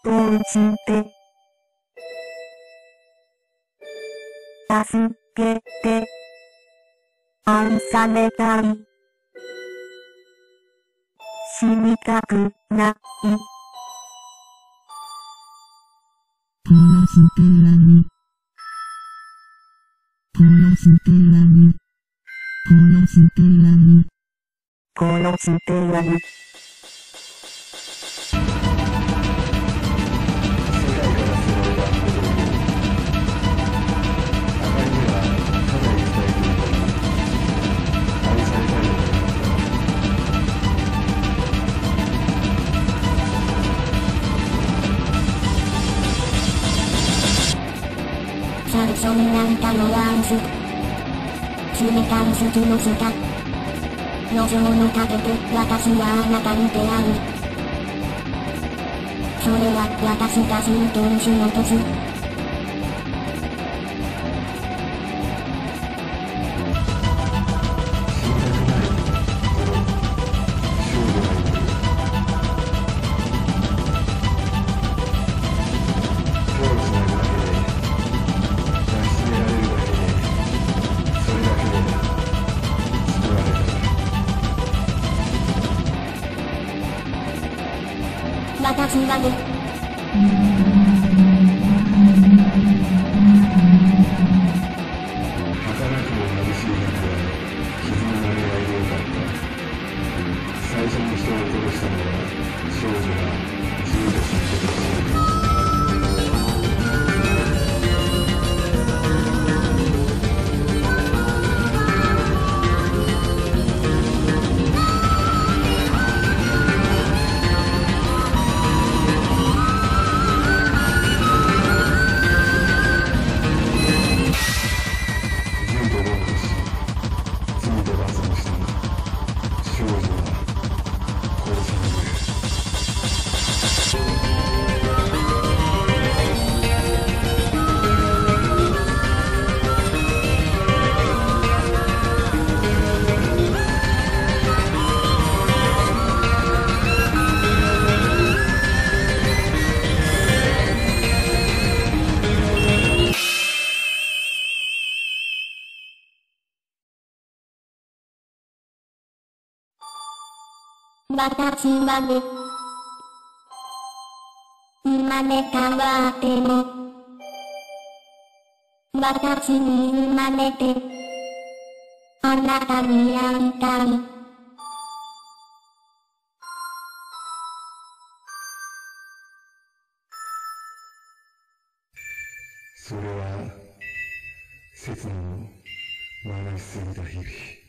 どうして助けて愛されたい死にたくない殺してやる殺してやる殺してやる殺してやる最初に泣いたのは嘘冷たい好きの下路上の陰で私はあなたに出会うそれは私たちの天使の時私はね儚くも眩しい中は傷の慣れ合いでよかった最初に人を殺したのは少女が銃で死んでほしい私はね生まれ変わっても私に生まれてあなたに会いたいそれは切なの笑いすぎた日々